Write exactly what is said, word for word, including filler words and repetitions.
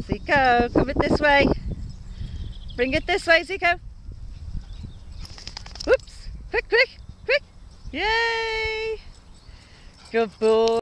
Zico, come it this way. Bring it this way, Zico. Whoops. Quick, quick, quick. Yay. Good boy.